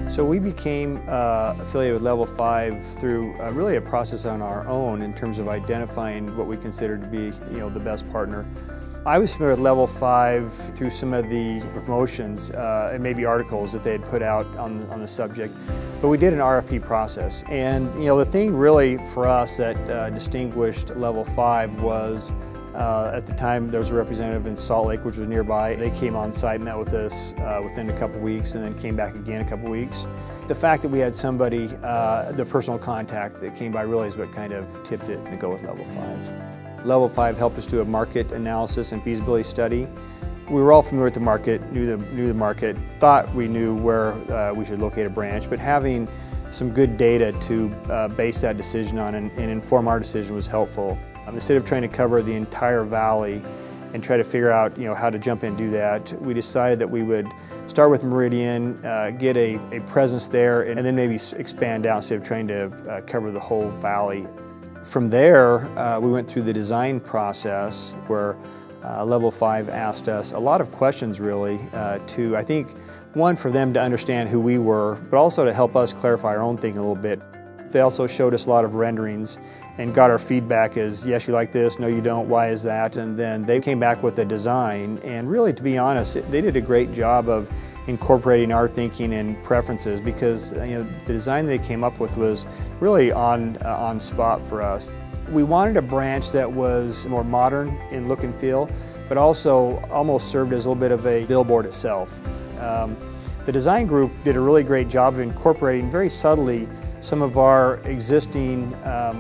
So we became affiliated with Level 5 through really a process on our own in terms of identifying what we considered to be, the best partner. I was familiar with Level 5 through some of the promotions and maybe articles that they had put out on the subject, but we did an RFP process. And the thing really for us that distinguished Level 5 was at the time there was a representative in Salt Lake, which was nearby. They came on site, met with us within a couple weeks, and then came back again a couple weeks. The fact that we had somebody, the personal contact that came by really is what kind of tipped it to go with Level 5. Level 5 helped us do a market analysis and feasibility study. We were all familiar with the market, knew the market, thought we knew where we should locate a branch, but having some good data to base that decision on and inform our decision was helpful. Instead of trying to cover the entire valley and try to figure out how to jump in and do that, we decided that we would start with Meridian, get a presence there, and then maybe expand out instead of trying to cover the whole valley. From there, we went through the design process where Level 5 asked us a lot of questions really to, I think, one, for them to understand who we were, but also to help us clarify our own thinking a little bit. They also showed us a lot of renderings and got our feedback as, yes, you like this, no you don't, why is that? And then they came back with a design, and really, to be honest, they did a great job of incorporating our thinking and preferences, because the design they came up with was really on spot for us. We wanted a branch that was more modern in look and feel, but also almost served as a little bit of a billboard itself. The design group did a really great job of incorporating very subtly some of our existing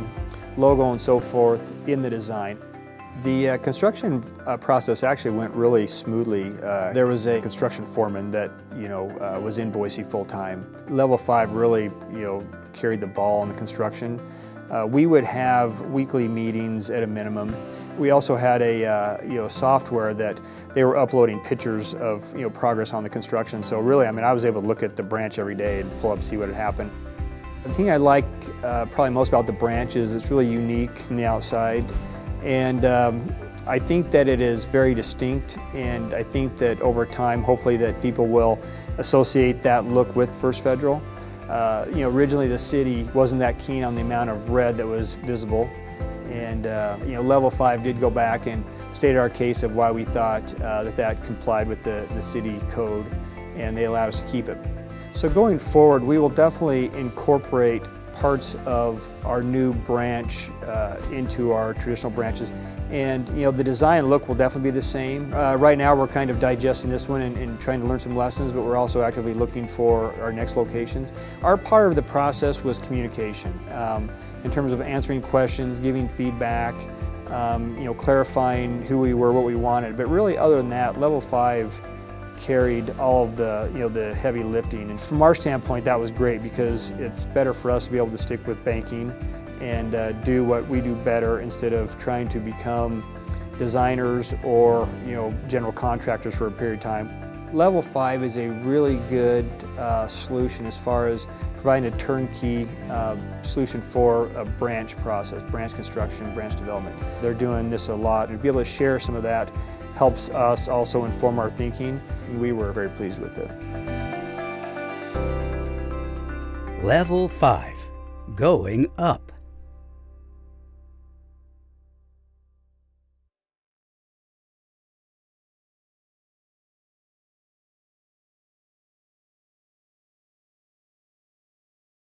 logo and so forth in the design. The construction process actually went really smoothly. There was a construction foreman that was in Boise full-time. Level 5 really carried the ball in the construction. We would have weekly meetings at a minimum. We also had a software that they were uploading pictures of progress on the construction. So really, I was able to look at the branch every day and pull up and see what had happened. The thing I like probably most about the branch is it's really unique from the outside, and I think that it is very distinct, and I think that over time, hopefully, that people will associate that look with First Federal. Originally the city wasn't that keen on the amount of red that was visible, and Level 5 did go back and stated our case of why we thought that complied with the city code, and they allowed us to keep it. So going forward, we will definitely incorporate parts of our new branch into our traditional branches. And the design look will definitely be the same. Right now we're kind of digesting this one and trying to learn some lessons, but we're also actively looking for our next locations. Our part of the process was communication, in terms of answering questions, giving feedback, clarifying who we were, what we wanted. But really, other than that, Level 5 carried all of the heavy lifting. And from our standpoint, that was great, because it's better for us to be able to stick with banking and do what we do better instead of trying to become designers or general contractors for a period of time. Level 5 is a really good solution as far as providing a turnkey solution for a branch process, branch construction, branch development. They're doing this a lot, and to be able to share some of that helps us also inform our thinking, and we were very pleased with it. Level 5, going up.